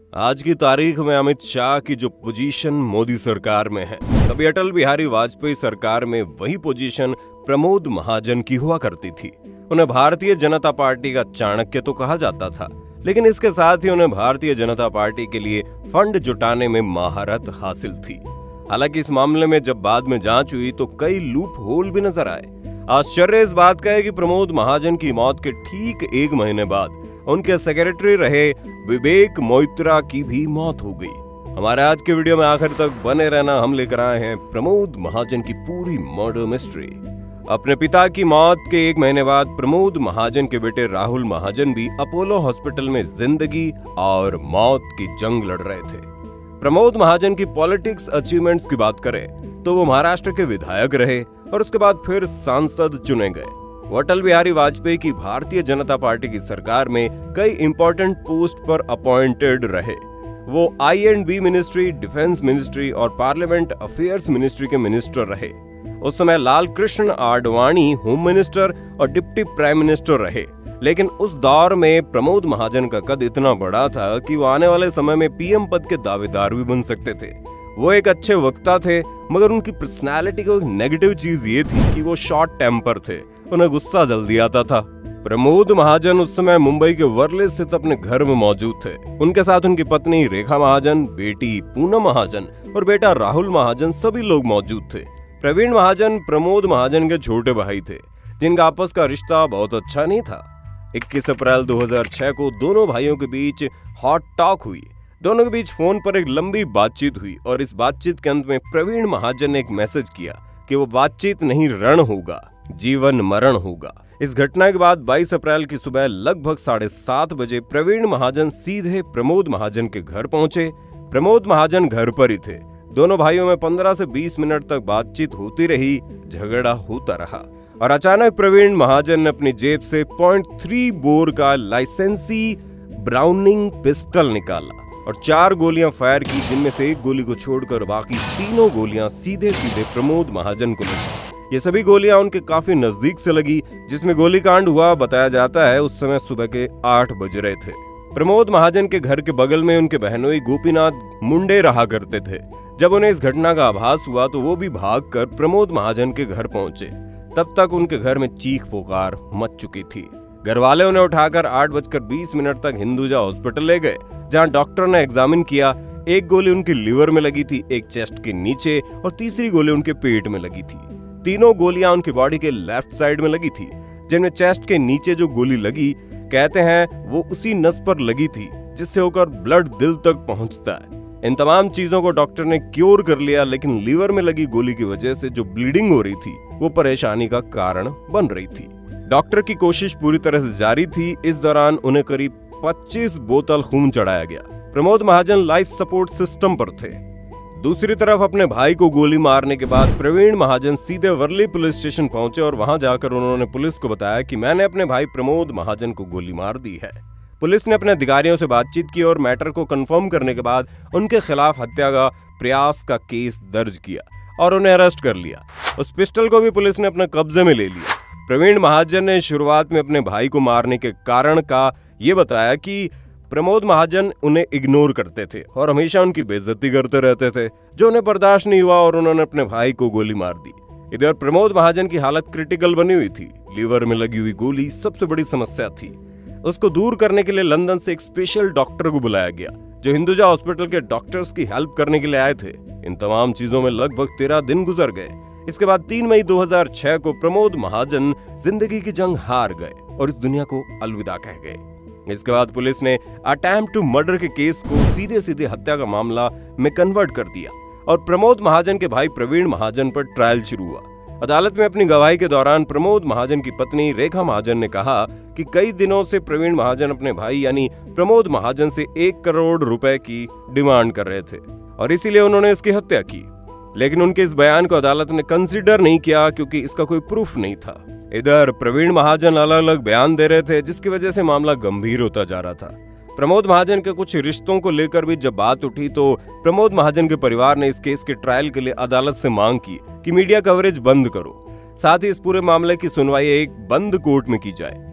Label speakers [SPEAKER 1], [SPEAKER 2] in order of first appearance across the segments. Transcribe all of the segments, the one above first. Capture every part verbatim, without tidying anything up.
[SPEAKER 1] आज की तारीख में अमित शाह की जो पोजीशन मोदी सरकार में है, कभी अटल बिहारी वाजपेयी सरकार में वही पोजीशन प्रमोद महाजन की हुआ करती थी। उन्हें भारतीय जनता पार्टी का चाणक्य तो कहा जाता था, लेकिन इसके साथ ही उन्हें भारतीय जनता पार्टी के लिए फंड जुटाने में महारत हासिल थी। हालांकि इस मामले में जब बाद में जांच हुई तो कई लूप होल भी नजर आए। आश्चर्य इस बात का है कि प्रमोद महाजन की मौत के ठीक एक महीने बाद उनके सेक्रेटरी रहे विवेक मोइत्रा की भी मौत हो गई। हमारे आज के वीडियो में आखिर तक बने रहना, हम लेकर आए हैं प्रमोद महाजन की पूरी मर्डर मिस्ट्री। अपने पिता की मौत के एक महीने बाद प्रमोद महाजन के बेटे राहुल महाजन भी अपोलो हॉस्पिटल में जिंदगी और मौत की जंग लड़ रहे थे। प्रमोद महाजन की पॉलिटिक्स अचीवमेंट्स की बात करें तो वो महाराष्ट्र के विधायक रहे और उसके बाद फिर सांसद चुने गए। वो अटल बिहारी वाजपेयी की भारतीय जनता पार्टी की सरकार में कई इंपॉर्टेंट पोस्ट पर अपॉइंटेड रहे। वो I and B ministry, defence ministry और पार्लियामेंट अफेयर्स मिनिस्ट्री के मिनिस्टर रहे। उस समय लाल कृष्ण आडवाणी होम मिनिस्टर और डिप्टी प्राइम मिनिस्टर रहे। लेकिन उस दौर में प्रमोद महाजन का कद इतना बड़ा था कि वो आने वाले समय में पीएम पद के दावेदार भी बन सकते थे। वो एक अच्छे वक्ता थे, मगर उनकी पर्सनालिटी को एक नेगेटिव चीज ये थी कि वो शॉर्ट टेम्पर थे, उन्हें गुस्सा जल्दी आता था। प्रमोद महाजन उस समय मुंबई के वर्ले स्थित अपने घर में मौजूद थे। उनके साथ उनकी पत्नी रेखा महाजन, बेटी पूनम महाजन और बेटा राहुल महाजन सभी लोग मौजूद थे। प्रवीण महाजन प्रमोद महाजन के छोटे भाई थे, जिनका आपस का रिश्ता बहुत अच्छा नहीं था। इक्कीस अप्रैल दो हज़ार छह को दोनों भाइयों के बीच हॉट टॉक हुई। दोनों के बीच फोन पर एक लंबी बातचीत हुई और इस बातचीत के अंत में प्रवीण महाजन ने एक मैसेज किया कि वो बातचीत नहीं रण होगा, जीवन मरण होगा। इस घटना के बाद बाईस अप्रैल की सुबह लगभग साढ़े सात बजे प्रवीण महाजन सीधे प्रमोद महाजन के घर पहुंचे। प्रमोद महाजन घर पर ही थे। दोनों भाइयों में पंद्रह से बीस मिनट तक बातचीत होती रही, झगड़ा होता रहा और अचानक प्रवीण महाजन ने अपनी जेब से पॉइंट थ्री बोर का लाइसेंसी ब्राउनिंग पिस्टल निकाला और चार गोलियां फायर की, जिनमें से एक गोली को छोड़कर बाकी तीनों गोलियां सीधे सीधे प्रमोद महाजन को लगी। ये सभी गोलियां उनके काफी नजदीक से लगी। जिसमें गोलीकांड हुआ बताया जाता है उस समय सुबह के आठ बज रहे थे। प्रमोद महाजन के घर के बगल में उनके बहनोई गोपीनाथ मुंडे रहा करते थे। जब उन्हें इस घटना का आभास हुआ तो वो भी भागकर प्रमोद महाजन के घर पहुंचे। तब तक उनके घर में चीख पुकार मच चुकी थी। घर वाले उन्हें उठाकर आठ बजकर बीस मिनट तक हिंदुजा हॉस्पिटल ले गए, जहां डॉक्टर ने एग्जामिन किया। एक गोली उनकी लिवर में लगी थी, एक चेस्ट के नीचे और तीसरी गोली उनके पेट में लगी थी। तीनों गोलियां उनकी बॉडी के लेफ्ट साइड में लगी थी, जिनमें चेस्ट के नीचे जो गोली लगी, कहते हैं वो उसी नस पर लगी थी जिससे होकर ब्लड दिल तक पहुंचता है। इन तमाम चीजों को डॉक्टर ने क्योर कर लिया, लेकिन लीवर में लगी गोली की वजह से जो ब्लीडिंग हो रही थी वो परेशानी का कारण बन रही थी। डॉक्टर की कोशिश पूरी तरह से जारी थी। इस दौरान उन्हें करीब पच्चीस बोतल खून चढ़ाया गया। Pramod Mahajan life support system पर थे। दूसरी तरफ अपने भाई को गोली मारने के बाद प्रवीण महाजन सीधे वर्ली पुलिस स्टेशन पहुंचे और वहां जाकर उन्होंने पुलिस को बताया कि मैंने अपने भाई प्रमोद महाजन को गोली मार दी है। पुलिस ने अपने अधिकारियों से बातचीत की और मैटर को कंफर्म करने के बाद उनके खिलाफ हत्या का प्रयास का केस दर्ज किया और उन्हें अरेस्ट कर लिया। उस पिस्टल को भी पुलिस ने अपने कब्जे में ले लिया। प्रवीण महाजन ने शुरुआत में अपने भाई को मारने के कारण का ये बताया कि प्रमोद महाजन उन्हें इग्नोर करते थे और हमेशा उनकी बेइज्जती करते रहते थे, जो उन्हें बर्दाश्त नहीं हुआ और उन्होंने अपने भाई को गोली मार दी। इधर प्रमोद महाजन की हालत क्रिटिकल बनी हुई थी। लीवर में लगी हुई गोली सबसे बड़ी समस्या थी। उसको दूर करने के लिए लंदन से एक स्पेशल डॉक्टर को बुलाया गया, जो हिंदुजा हॉस्पिटल के डॉक्टर्स की हेल्प करने के लिए आए थे। इन तमाम चीजों में लगभग तेरह दिन गुजर गए। इसके बाद तीन मई दो हज़ार छह को प्रमोद महाजन जिंदगी की जंग हार गए और इस दुनिया को अलविदा कह गए। इसके बाद पुलिस ने अटेम्प्ट टू मर्डर के केस को सीधे सीधे हत्या का मामला में कन्वर्ट कर दिया और प्रमोद महाजन के भाई प्रवीण महाजन पर ट्रायल शुरू हुआ। अदालत में अपनी गवाही के दौरान प्रमोद महाजन की पत्नी रेखा महाजन ने कहा कि कई दिनों से प्रवीण महाजन अपने भाई यानी प्रमोद महाजन से एक करोड़ रुपए की डिमांड कर रहे थे और इसीलिए उन्होंने इसकी हत्या की। लेकिन उनके इस बयान को अदालत ने कंसीडर नहीं किया क्योंकि इसका कोई प्रूफ नहीं था। इधर प्रवीण महाजन अलग अलग बयान दे रहे थे, जिसकी वजह से मामला गंभीर होता जा रहा था। प्रमोद महाजन के कुछ रिश्तों को लेकर भी जब बात उठी तो प्रमोद महाजन के परिवार ने इस केस के ट्रायल के लिए अदालत से मांग की कि मीडिया कवरेज बंद करो, साथ ही इस पूरे मामले की सुनवाई एक बंद कोर्ट में की जाए।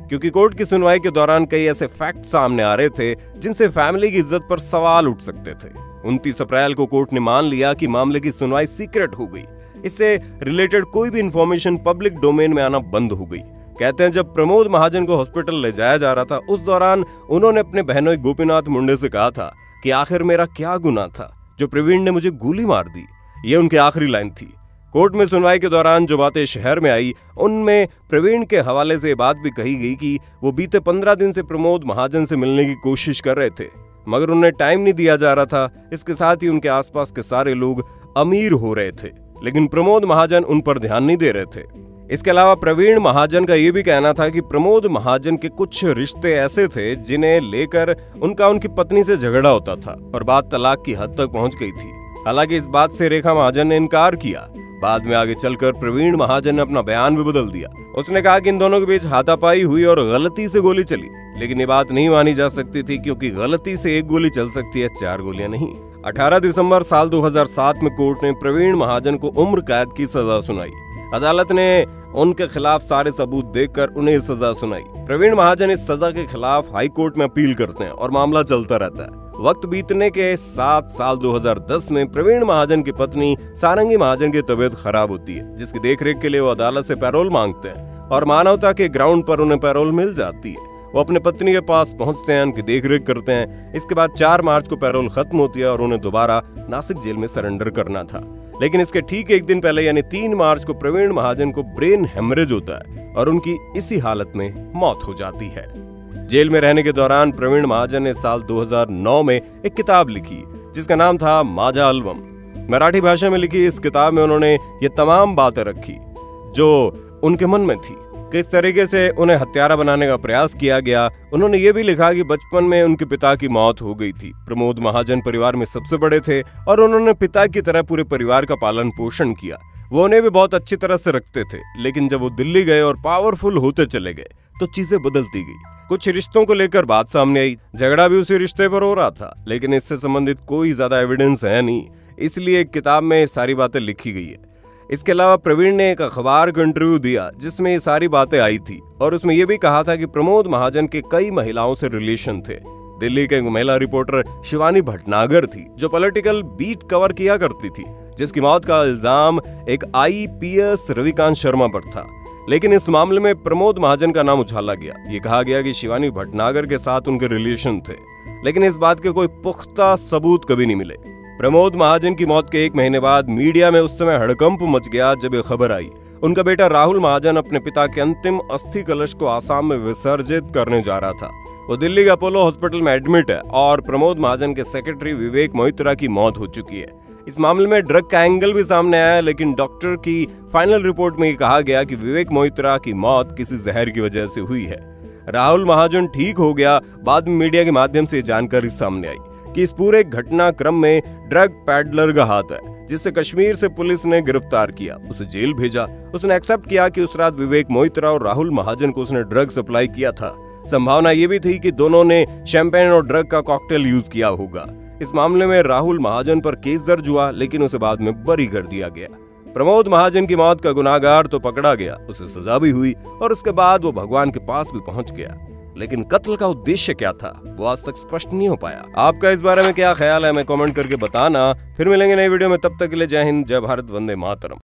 [SPEAKER 1] क्योंकि कोर्ट की सुनवाई के दौरान कई ऐसे फैक्ट सामने आ रहे थे जिनसे फैमिली की इज्जत पर सवाल उठ सकते थे। उनतीस अप्रैल को कोर्ट ने मान लिया कि मामले की सुनवाई सीक्रेट हो गई। इससे रिलेटेड कोई भी इंफॉर्मेशन पब्लिक डोमेन में आना बंद हो गई। कहते हैं जब प्रमोद महाजन को हॉस्पिटल ले जाया जा रहा था, उस दौरान उन्होंने अपने बहनोई गोपीनाथ मुंडे से कहा था कि आखिर मेरा क्या गुनाह था जो प्रवीण ने मुझे गोली मार दी। ये उनकी आखिरी लाइन थी। कोर्ट में सुनवाई के दौरान जो बातें शहर में आई, उनमें प्रवीण के हवाले से बात भी कही गई कि वो बीते पंद्रह दिन से प्रमोद महाजन से मिलने की कोशिश कर रहे थे, मगर उन्हें टाइम नहीं दिया जा रहा था। इसके साथ ही उनके आसपास के सारे लोग अमीर हो रहे थे, लेकिन प्रमोद महाजन उन पर ध्यान नहीं दे रहे थे। इसके अलावा प्रवीण महाजन का यह भी कहना था कि प्रमोद महाजन के कुछ रिश्ते ऐसे थे जिन्हें लेकर उनका उनकी पत्नी से झगड़ा होता था और बात तलाक की हद तक पहुंच गई थी। हालांकि इस बात से रेखा महाजन ने इनकार किया। बाद में आगे चलकर प्रवीण महाजन ने अपना बयान भी बदल दिया। उसने कहा कि इन दोनों के बीच हाथापाई हुई और गलती से गोली चली, लेकिन ये बात नहीं मानी जा सकती थी क्योंकि गलती से एक गोली चल सकती है, चार गोलियां नहीं। अठारह दिसंबर साल दो हज़ार सात में कोर्ट ने प्रवीण महाजन को उम्र कैद की सजा सुनाई। अदालत ने उनके खिलाफ सारे सबूत देखकर उन्हें सजा सुनाई। प्रवीण महाजन इस सजा के खिलाफ हाई कोर्ट में अपील करते हैं और मामला चलता रहता है। वक्त बीतने के सात साल दो हज़ार दस में प्रवीण महाजन की पत्नी सारंगी महाजन की तबीयत खराब होती है, जिसकी देखरेख के लिए वो अदालत से पैरोल मांगते हैं और मानवता के ग्राउंड पर उन्हें पैरोल मिल जाती है। वो अपने पत्नी के पास पहुंचते हैं, उनकी देखरेख करते हैं। इसके बाद चार मार्च को पैरोल खत्म होती है और उन्हें दोबारा नासिक जेल में सरेंडर करना था, लेकिन इसके ठीक एक दिन पहले यानी तीन मार्च को प्रवीण महाजन को ब्रेन हेमरेज होता है और उनकी इसी हालत में मौत हो जाती है। जेल में रहने के दौरान प्रवीण महाजन ने साल दो हज़ार नौ में एक किताब लिखी जिसका नाम था माझा अल्बम। मराठी भाषा में लिखी इस किताब में उन्होंने ये तमाम बातें रखी जो उनके मन में थी, किस तरीके से उन्हें हत्यारा बनाने का प्रयास किया गया। उन्होंने ये भी लिखा कि बचपन में उनके पिता की मौत हो गई थी। प्रमोद महाजन परिवार में सबसे बड़े थे और उन्होंने पिता की तरह पूरे परिवार का पालन पोषण किया। वो उन्हें भी बहुत अच्छी तरह से रखते थे, लेकिन जब वो दिल्ली गए और पावरफुल होते चले गए तो चीजें बदलती गई। कुछ रिश्तों को लेकर बात सामने आई, झगड़ा भी उसी रिश्ते पर हो रहा था, लेकिन इससे संबंधित कोई ज्यादा एविडेंस है नहीं, इसलिए एक किताब में सारी बातें लिखी गई है। इसके अलावा प्रवीण ने एक अखबार को इंटरव्यू दिया जिसमें ये सारी बातें आई थी और उसमें यह भी कहा था कि प्रमोद महाजन के कई महिलाओं से रिलेशन थे। दिल्ली के एक महिला रिपोर्टर शिवानी भटनागर थी जो पॉलिटिकल बीट कवर किया करती थी, जिसकी मौत का इल्जाम एक I P S Ravikant Sharma पर था, लेकिन इस मामले में प्रमोद महाजन का नाम उछाला गया। ये कहा गया कि शिवानी भटनागर के साथ उनके रिलेशन थे, लेकिन इस बात के कोई पुख्ता सबूत कभी नहीं मिले। प्रमोद महाजन की मौत के एक महीने बाद मीडिया में उस समय हड़कंप मच गया जब ये खबर आई उनका बेटा राहुल महाजन अपने पिता के अंतिम अस्थि कलश को आसाम में विसर्जित करने जा रहा था। वो दिल्ली के अपोलो हॉस्पिटल में एडमिट है और प्रमोद महाजन के सेक्रेटरी विवेक मोहित्रा की मौत हो चुकी है। इस मामले में ड्रग का एंगल भी सामने आया, लेकिन डॉक्टर की फाइनल रिपोर्ट में कहा गया कि विवेक मोहित्रा की मौत किसी जहर की वजह से हुई है। राहुल महाजन ठीक हो गया। बाद में मीडिया के माध्यम से जानकारी सामने आई कि इस पूरे घटनाक्रम में ड्रग पैडलर का हाथ है, जिसे कश्मीर से पुलिस ने गिरफ्तार किया, उसे जेल भेजा। उसने एक्सेप्ट किया कि उस रात विवेक मोहित्रा और राहुल महाजन को उसने ड्रग सप्लाई किया था। संभावना ये भी थी कि दोनों ने शैंपेन और ड्रग का कॉकटेल यूज किया होगा। इस मामले में राहुल महाजन पर केस दर्ज हुआ, लेकिन उसे बाद में बरी कर दिया गया। प्रमोद महाजन की मौत का गुनाहगार तो पकड़ा गया, उसे सजा भी हुई और उसके बाद वो भगवान के पास भी पहुंच गया, लेकिन कत्ल का उद्देश्य क्या था वो आज तक स्पष्ट नहीं हो पाया। आपका इस बारे में क्या ख्याल है, हमें कमेंट करके बताना। फिर मिलेंगे नई वीडियो में, तब तक के लिए जय हिंद, जय भारत, वंदे मातरम।